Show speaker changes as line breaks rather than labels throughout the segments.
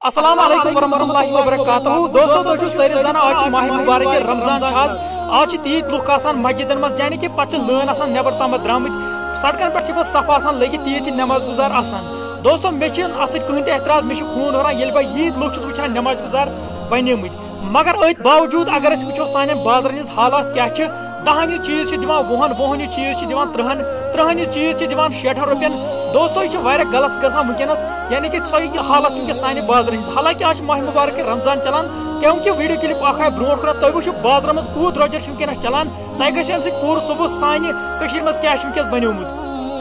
السلام علیکم ورحمۃ اللہ وبرکاتہ دوستو تھی ساری زان آج ماہ مبارک رمضان آج تیت لوک مسجدن مز یعنی کہ پتہ لین نبر تام درامت سڑکن پہ پہ صف لگت تیت نماز گزار دوستو مے کہین تہ اعتراض مے خون ہوران یل بہ یت لوک وچھان نماز گزار بنیمت مگر ات باوجود اگر اس وچھو سان بازرن ہز حالات کیا 10 چیز دان 20 چیز دان 30 چیز دان 60 رۄپین دوستو یہ غلط گژھان ونکس یعنی کہ سو حالت ونکس سانہ بازر ہز حالانکہ آج ماہ مبارک رمضان چلان کیونکہ ویڈیو کلپ اخ آئی برو کن تھی وچھو بازر مز کوت درۄجر ونکس چلان تہ گژھِ امہ سۭتۍ پوٗرٕ صبح سانہ مز کیا ونکس بنیومت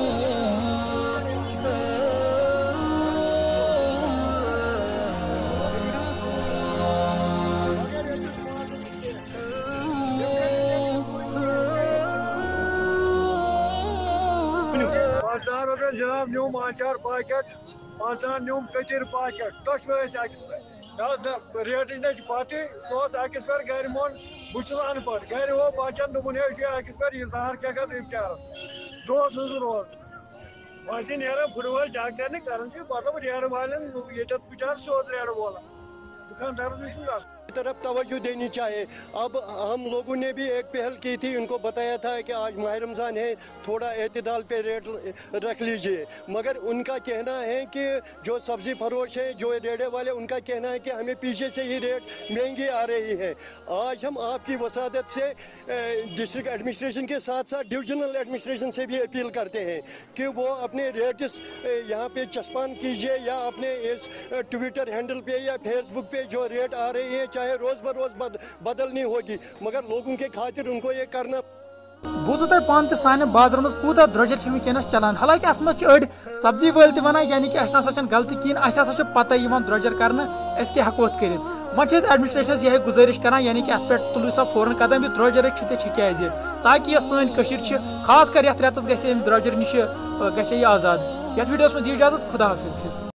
جناب نیوم آنچار پاکٹ 5 نیوم کچر پاکٹ دشوے اکس پہ ریٹ پتہ سہ اکس پہ گر مون بہت ان پڑھ گر ہو بچن دن اکس پہ اظہار کیا افطارس دہس روز ویسے نیران فٹ بال چک کرنے کران مطلب ریڑ والن یہ بچار سیود ریڑ والا دکاندارس نش
طرف توجہ دینی چاہیے اب ہم لوگوں نے بھی ایک پہل کی تھی ان کو بتایا تھا کہ آج ماہ رمضان ہے تھوڑا اعتدال پہ ریٹ رکھ لیجئے مگر ان کا کہنا ہے کہ جو سبزی فروش ہیں جو ریڑے والے ان کا کہنا ہے کہ ہمیں پیچھے سے ہی ریٹ مہنگی آ رہی ہے آج ہم آپ کی وسادت سے ڈسٹرکٹ ایڈمنسٹریشن کے ساتھ ساتھ ڈویژنل ایڈمنسٹریشن سے بھی اپیل کرتے ہیں کہ وہ اپنے ریٹس یہاں پہ چسپان کیجئے یا اپنے اس ٹویٹر ہینڈل پہ یا فیس بک پہ جو ریٹ آ رہی ہیں چاہے روز بروز بدلنی ہوگی مگر لوگوں کے خاطر ان کو یہ کرنا
بوزو تہ پان تہ سانہ بازر مز کوتہ درۄجر ونکس چلان حالانکہ ات مز اڑ سبزی ول تہ ونان یعنی کہ اسہ ہسا غلطی کہین اسہ ہسا پتہ درۄجر کرنا اس کیا ہیکو کرت وۄنۍ چھِ ایڈمنسٹریشنس یہ گزارش کران یعنی کہ ات پہ تُلِو سا فوراً قدم یہ درۄجر کیازِ تاکہ یہ سٲنۍ کٔشیٖر چھِ خاص کر یتھ رٮ۪تس گژھِ امہِ درۄجر نِش گژھِ یہ آزاد یتھ ویڈیوس منٛز دی اجازت خدا حافظ